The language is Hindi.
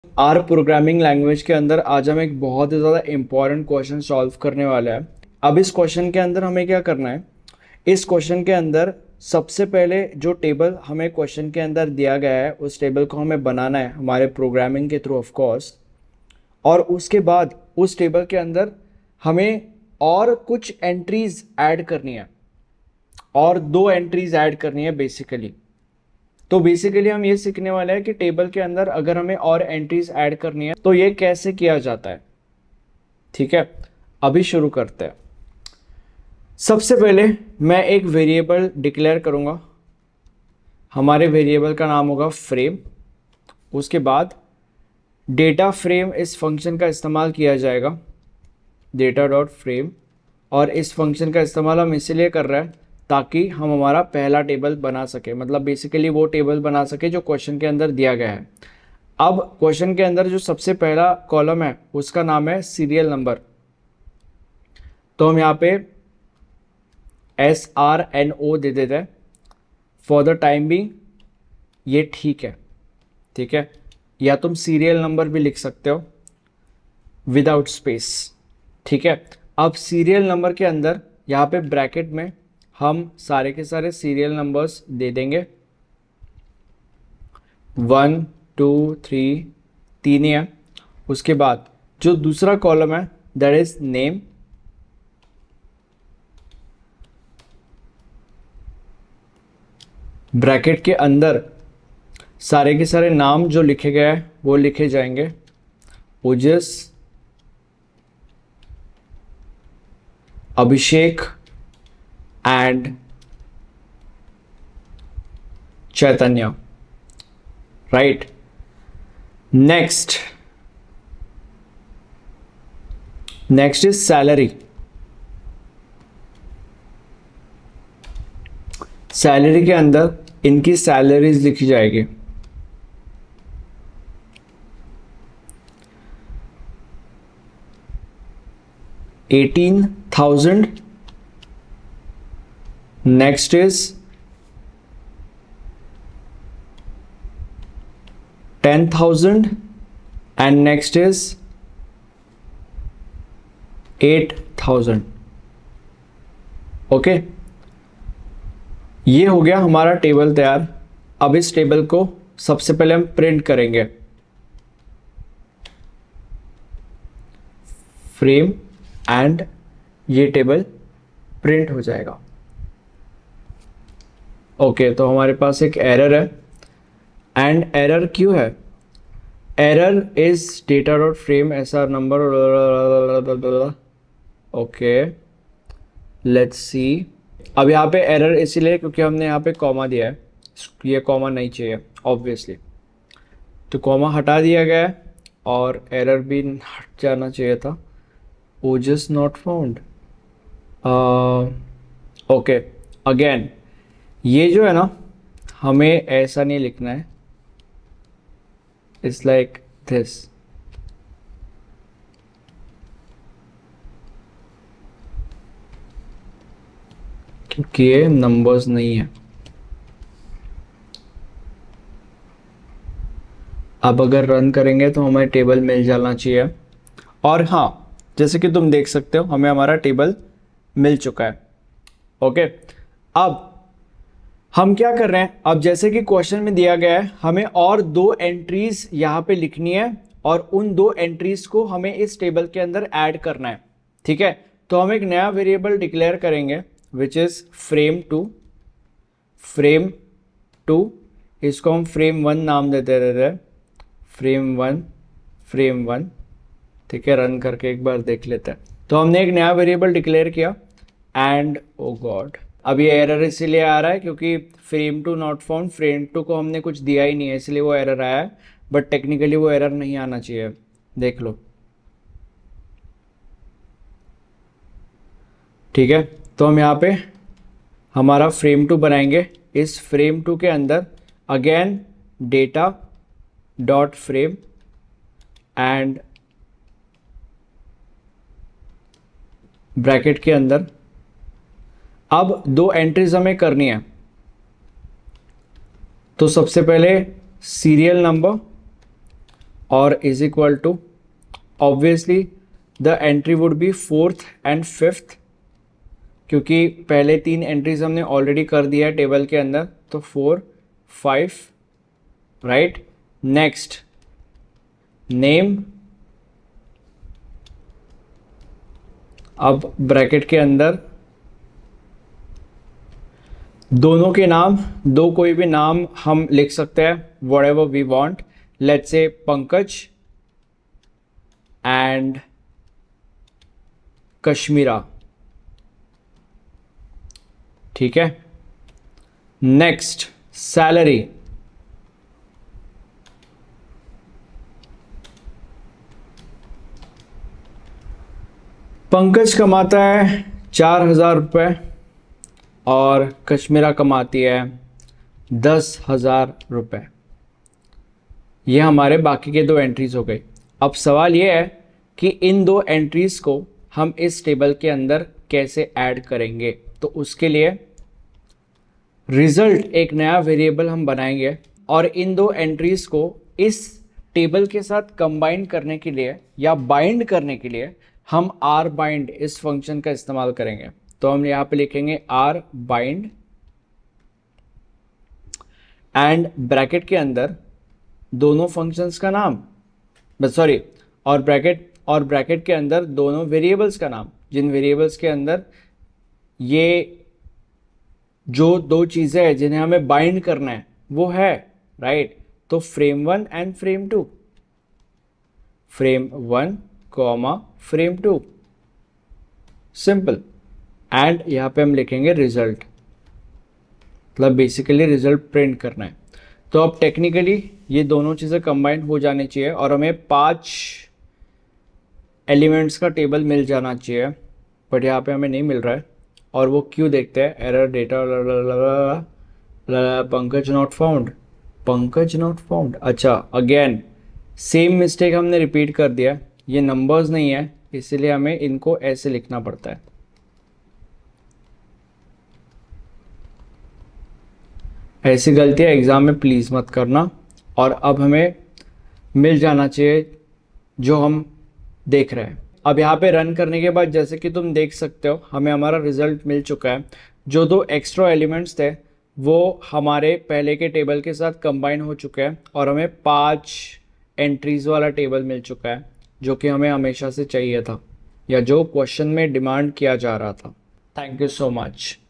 आर प्रोग्रामिंग लैंग्वेज के अंदर आज हम एक बहुत ही ज़्यादा इम्पॉर्टेंट क्वेश्चन सॉल्व करने वाले हैं। अब इस क्वेश्चन के अंदर हमें क्या करना है, इस क्वेश्चन के अंदर सबसे पहले जो टेबल हमें क्वेश्चन के अंदर दिया गया है उस टेबल को हमें बनाना है हमारे प्रोग्रामिंग के थ्रू ऑफ कोर्स। और उसके बाद उस टेबल के अंदर हमें और कुछ एंट्रीज ऐड करनी है और 2 एंट्रीज ऐड करनी है बेसिकली। तो बेसिकली हम ये सीखने वाले हैं कि टेबल के अंदर अगर हमें और एंट्रीज ऐड करनी है तो ये कैसे किया जाता है। ठीक है, अभी शुरू करते हैं। सबसे पहले मैं एक वेरिएबल डिक्लेयर करूंगा, हमारे वेरिएबल का नाम होगा फ्रेम। उसके बाद डेटा फ्रेम इस फंक्शन का इस्तेमाल किया जाएगा, डेटा डॉट फ्रेम। और इस फंक्शन का इस्तेमाल हम इसलिए कर रहे हैं ताकि हम हमारा पहला टेबल बना सके, मतलब बेसिकली वो टेबल बना सके जो क्वेश्चन के अंदर दिया गया है। अब क्वेश्चन के अंदर जो सबसे पहला कॉलम है उसका नाम है सीरियल नंबर, तो हम यहाँ पे SRNO दे देते हैं फॉर द टाइम बिंग। ये ठीक है, ठीक है, या तुम सीरियल नंबर भी लिख सकते हो विदाउट स्पेस। ठीक है, अब सीरियल नंबर के अंदर यहाँ पे ब्रैकेट में हम सारे के सारे सीरियल नंबर्स दे देंगे, 1 2 3 तीन ही है। उसके बाद जो दूसरा कॉलम है दैट इज नेम, ब्रैकेट के अंदर सारे के सारे नाम जो लिखे गए हैं वो लिखे जाएंगे, Ojas, Abhishek and Chaitanya, right. Next is salary. Salary के अंदर इनकी सैलरीज लिखी जाएगी, $18,000। Next is 10,000 and next is 8,000। Okay, ये हो गया हमारा टेबल तैयार। अब इस टेबल को सबसे पहले हम प्रिंट करेंगे, फ्रेम, एंड ये टेबल प्रिंट हो जाएगा। ओके, तो हमारे पास एक एरर है, एंड एरर क्यों है? Error is data dot frame SR number. Okay, let's see. अब यहाँ पे एरर इसीलिए क्योंकि हमने यहाँ पे कॉमा दिया है, ये कॉमा नहीं चाहिए ऑब्वियसली, तो कॉमा हटा दिया गया है और एरर भी हट जाना चाहिए था। Ojas not found. Okay, again ये जो है ना हमें ऐसा नहीं लिखना है, इट्स लाइक दिस। क्योंकि ये नंबर्स नहीं है। अब अगर रन करेंगे तो हमें टेबल मिल जाना चाहिए। और हाँ, जैसे कि तुम देख सकते हो हमें हमारा टेबल मिल चुका है। ओके, अब हम क्या कर रहे हैं, अब जैसे कि क्वेश्चन में दिया गया है हमें और 2 एंट्रीज यहाँ पे लिखनी है और उन 2 एंट्रीज को हमें इस टेबल के अंदर ऐड करना है। ठीक है, तो हम एक नया वेरिएबल डिक्लेयर करेंगे विच इज frame2। इसको हम frame1 नाम देते रहते हैं, frame1। ठीक है, रन करके एक बार देख लेते हैं। तो हमने एक नया वेरिएबल डिक्लेयर किया एंड ओ गॉड, अब ये एरर इसीलिए आ रहा है क्योंकि frame2 नॉट फाउंड, frame2 को हमने कुछ दिया ही नहीं है इसलिए वो एरर आया है, बट टेक्निकली वो एरर नहीं आना चाहिए। देख लो, ठीक है। तो हम यहाँ पे हमारा frame2 बनाएंगे। इस frame2 के अंदर again data dot frame and bracket के अंदर अब 2 एंट्रीज हमें करनी है। तो सबसे पहले सीरियल नंबर और is equal to obviously the entry would be 4th and 5th, क्योंकि पहले 3 एंट्रीज हमने ऑलरेडी कर दिया है टेबल के अंदर, तो 4, 5, राइट। नेक्स्ट नेम, अब ब्रैकेट के अंदर दोनों के नाम, दो कोई भी नाम हम लिख सकते हैं, whatever we want, let's say Pankaj and Kashmira, ठीक है। नेक्स्ट सैलरी, पंकज कमाता है 4,000 रुपये और कश्मीरा कमाती है 10,000 रुपये। ये हमारे बाकी के 2 एंट्रीज हो गई। अब सवाल ये है कि इन 2 एंट्रीज को हम इस टेबल के अंदर कैसे ऐड करेंगे। तो उसके लिए रिजल्ट एक नया वेरिएबल हम बनाएंगे और इन 2 एंट्रीज को इस टेबल के साथ कंबाइन करने के लिए या बाइंड करने के लिए हम आर बाइंड इस फंक्शन का इस्तेमाल करेंगे। तो हम यहां पे लिखेंगे आर बाइंड एंड ब्रैकेट के अंदर दोनों फंक्शंस का नाम, सॉरी, और ब्रैकेट के अंदर दोनों वेरिएबल्स का नाम, जिन वेरिएबल्स के अंदर ये जो 2 चीजें हैं जिन्हें हमें बाइंड करना है वो है, राइट। तो frame1 and frame2, frame1 comma frame2, simple. And यहां पे हम लिखेंगे रिजल्ट, मतलब बेसिकली रिजल्ट प्रिंट करना है। तो अब टेक्निकली ये दोनों चीज़ें कंबाइन हो जानी चाहिए और हमें 5 एलिमेंट्स का टेबल मिल जाना चाहिए, बट यहाँ पे हमें नहीं मिल रहा है। और वो क्यों देखते हैं, error data Pankaj not found, Pankaj not found. अच्छा, अगेन सेम मिस्टेक हमने रिपीट कर दिया, ये नंबर्स नहीं है, इसलिए हमें इनको ऐसे लिखना पड़ता है। ऐसी गलतियाँ एग्ज़ाम में प्लीज़ मत करना। और अब हमें मिल जाना चाहिए जो हम देख रहे हैं। अब यहाँ पे रन करने के बाद जैसे कि तुम देख सकते हो हमें हमारा रिजल्ट मिल चुका है। जो 2 एक्स्ट्रा एलिमेंट्स थे वो हमारे पहले के टेबल के साथ कंबाइन हो चुके हैं और हमें 5 एंट्रीज वाला टेबल मिल चुका है, जो कि हमें हमेशा से चाहिए था या जो क्वेश्चन में डिमांड किया जा रहा था। Thank you so much.